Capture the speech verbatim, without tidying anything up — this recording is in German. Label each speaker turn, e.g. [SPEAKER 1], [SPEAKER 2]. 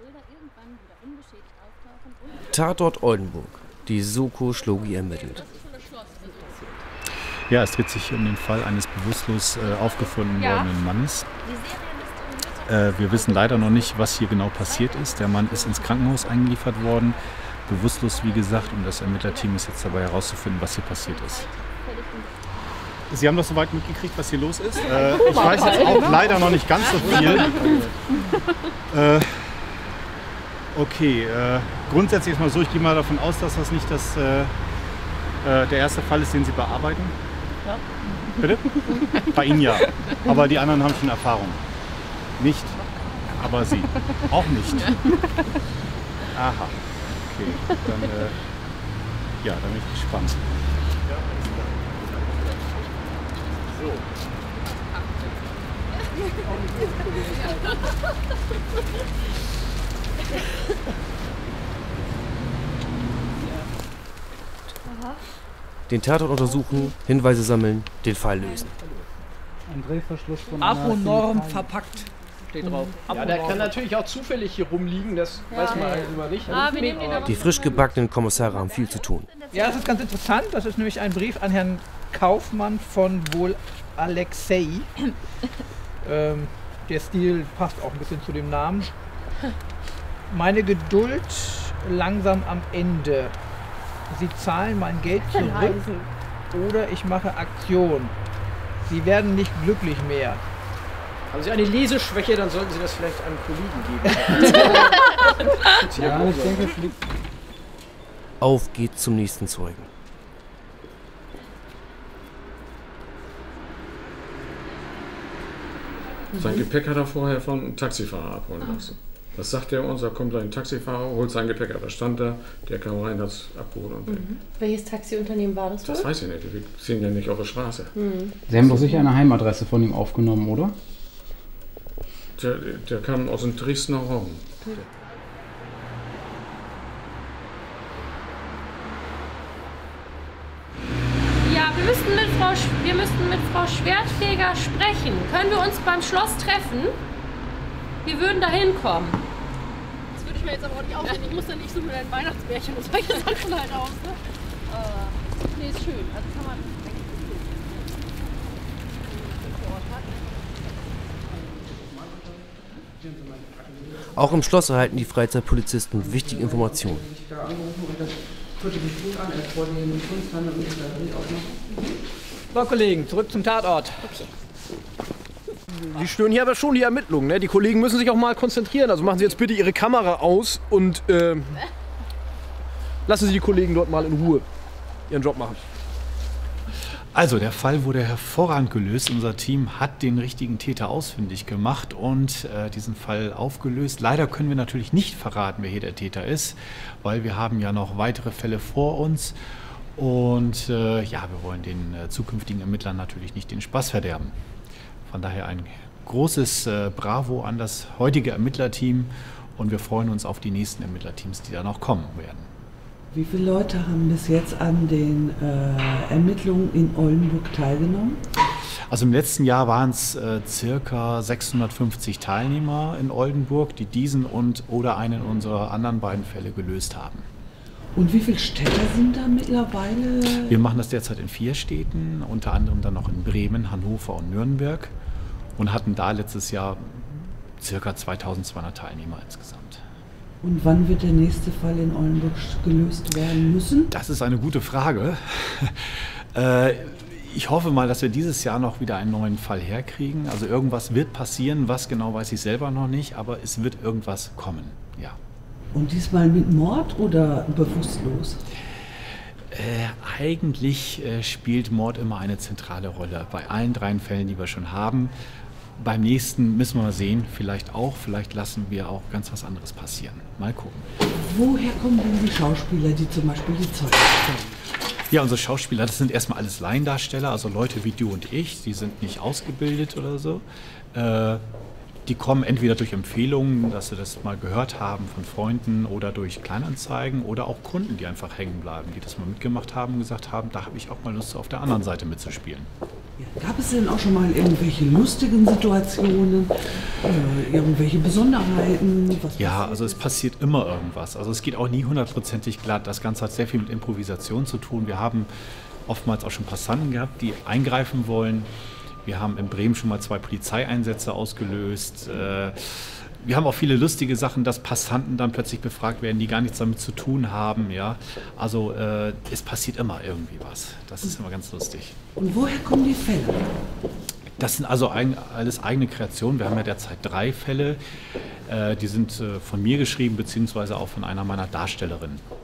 [SPEAKER 1] Tatort Oldenburg. Die Soko Schlogi ermittelt.
[SPEAKER 2] Ja, es dreht sich um den Fall eines bewusstlos äh, aufgefunden
[SPEAKER 3] Ja.
[SPEAKER 2] worden Mannes. Äh, wir wissen leider noch nicht, was hier genau passiert ist. Der Mann ist ins Krankenhaus eingeliefert worden, bewusstlos wie gesagt, und das Ermittlerteam ist jetzt dabei herauszufinden, was hier passiert ist. Sie haben doch soweit mitgekriegt, was hier los ist? Äh, ich weiß jetzt auch leider noch nicht ganz so viel. äh, okay, äh, grundsätzlich ist mal so, ich gehe mal davon aus, dass das nicht das, äh, äh, der erste Fall ist, den Sie bearbeiten.
[SPEAKER 3] Ja.
[SPEAKER 2] Bitte? Bei Ihnen ja, aber die anderen haben schon Erfahrung. Nicht, aber Sie auch nicht. Aha, okay, dann, äh, ja, dann bin ich gespannt. So.
[SPEAKER 1] Den Tatort untersuchen, Hinweise sammeln, den Fall lösen.
[SPEAKER 4] Ein Drehverschluss von
[SPEAKER 5] Aponorm verpackt steht drauf.
[SPEAKER 6] Ja, der kann natürlich auch zufällig hier rumliegen, das
[SPEAKER 3] Ja.
[SPEAKER 6] weiß man halt immer nicht.
[SPEAKER 3] Ah, wir nehmen den aber
[SPEAKER 1] Die frisch gebackenen Kommissare haben viel zu tun.
[SPEAKER 5] Ja, das ist ganz interessant. Das ist nämlich ein Brief an Herrn Kaufmann von wohl Alexei. ähm, der Stil passt auch ein bisschen zu dem Namen. Meine Geduld langsam am Ende. Sie zahlen mein Geld zurück oder ich mache Aktion. Sie werden nicht glücklich mehr.
[SPEAKER 6] Haben Sie eine Leseschwäche, dann sollten Sie das vielleicht einem Kollegen geben.
[SPEAKER 4] Ja, ich denke, es liegt.
[SPEAKER 1] Auf geht's zum nächsten Zeugen.
[SPEAKER 7] Sein Gepäck hat er vorher von einem Taxifahrer abholen lassen. Das sagt er uns, da kommt ein Taxifahrer, holt sein Gepäck ab. Da stand da, der kam rein, hat es abgeholt und weg.
[SPEAKER 3] Mhm. Welches Taxiunternehmen war das wohl?
[SPEAKER 7] Das weiß ich nicht, wir sehen ja nicht auf der Straße.
[SPEAKER 3] Mhm.
[SPEAKER 4] Sie haben doch sicher eine Heimadresse von ihm aufgenommen, oder?
[SPEAKER 7] Der, der kam aus dem Dresdner Raum.
[SPEAKER 3] Ja, wir müssten, mit Frau, Sch- wir müssten mit Frau Schwertfeger sprechen. Können wir uns beim Schloss treffen? Wir würden da hinkommen.
[SPEAKER 8] Das würde ich mir jetzt aber auch nicht aussuchen. Ich muss dann nicht so mit einem Weihnachtsmärchen und solche Sachen halt aus. Ne? Äh, nee, ist schön. Also kann man
[SPEAKER 1] Auch im Schloss erhalten die Freizeitpolizisten wichtige Informationen.
[SPEAKER 5] So, Kollegen, zurück zum Tatort.
[SPEAKER 6] Die stören hier aber schon die Ermittlungen. Ne? Die Kollegen müssen sich auch mal konzentrieren. Also machen Sie jetzt bitte Ihre Kamera aus und äh, lassen Sie die Kollegen dort mal in Ruhe ihren Job machen.
[SPEAKER 2] Also, der Fall wurde hervorragend gelöst. Unser Team hat den richtigen Täter ausfindig gemacht und äh, diesen Fall aufgelöst. Leider können wir natürlich nicht verraten, wer hier der Täter ist, weil wir haben ja noch weitere Fälle vor uns. Und äh, ja, wir wollen den äh, zukünftigen Ermittlern natürlich nicht den Spaß verderben. Von daher ein großes äh, Bravo an das heutige Ermittlerteam und wir freuen uns auf die nächsten Ermittlerteams, die da noch kommen werden.
[SPEAKER 9] Wie viele Leute haben bis jetzt an den äh, Ermittlungen in Oldenburg teilgenommen?
[SPEAKER 2] Also im letzten Jahr waren es äh, circa sechshundertfünfzig Teilnehmer in Oldenburg, die diesen und oder einen unserer anderen beiden Fälle gelöst haben.
[SPEAKER 9] Und wie viele Städte sind da mittlerweile?
[SPEAKER 2] Wir machen das derzeit in vier Städten, unter anderem dann noch in Bremen, Hannover und Nürnberg und hatten da letztes Jahr circa zweitausendzweihundert Teilnehmer insgesamt.
[SPEAKER 9] Und wann wird der nächste Fall in Oldenburg gelöst werden müssen?
[SPEAKER 2] Das ist eine gute Frage. äh, ich hoffe mal, dass wir dieses Jahr noch wieder einen neuen Fall herkriegen. Also irgendwas wird passieren, was genau weiß ich selber noch nicht, aber es wird irgendwas kommen, ja.
[SPEAKER 9] Und diesmal mit Mord oder bewusstlos?
[SPEAKER 2] Äh, eigentlich äh, spielt Mord immer eine zentrale Rolle. Bei allen drei Fällen, die wir schon haben. Beim nächsten müssen wir mal sehen, vielleicht auch, vielleicht lassen wir auch ganz was anderes passieren. Mal gucken.
[SPEAKER 9] Woher kommen denn die Schauspieler, die zum Beispiel die Zeugen stellen?
[SPEAKER 2] Ja, unsere Schauspieler, das sind erstmal alles Laiendarsteller, also Leute wie du und ich, die sind nicht ausgebildet oder so. Äh, die kommen entweder durch Empfehlungen, dass sie das mal gehört haben von Freunden oder durch Kleinanzeigen oder auch Kunden, die einfach hängen bleiben, die das mal mitgemacht haben und gesagt haben, da habe ich auch mal Lust, auf der anderen Seite mitzuspielen.
[SPEAKER 9] Ja, gab es denn auch schon mal irgendwelche lustigen Situationen, äh, irgendwelche Besonderheiten? Was
[SPEAKER 2] Ja,
[SPEAKER 9] passiert
[SPEAKER 2] also es
[SPEAKER 9] ist?
[SPEAKER 2] passiert immer irgendwas. Also es geht auch nie hundertprozentig glatt. Das Ganze hat sehr viel mit Improvisation zu tun. Wir haben oftmals auch schon Passanten gehabt, die eingreifen wollen. Wir haben in Bremen schon mal zwei Polizeieinsätze ausgelöst. Äh, Wir haben auch viele lustige Sachen, dass Passanten dann plötzlich befragt werden, die gar nichts damit zu tun haben. Ja? Also äh, es passiert immer irgendwie was. Das ist immer ganz lustig.
[SPEAKER 9] Und woher kommen die Fälle?
[SPEAKER 2] Das sind also ein, alles eigene Kreationen. Wir haben ja derzeit drei Fälle. Äh, die sind äh, von mir geschrieben, beziehungsweise auch von einer meiner Darstellerinnen.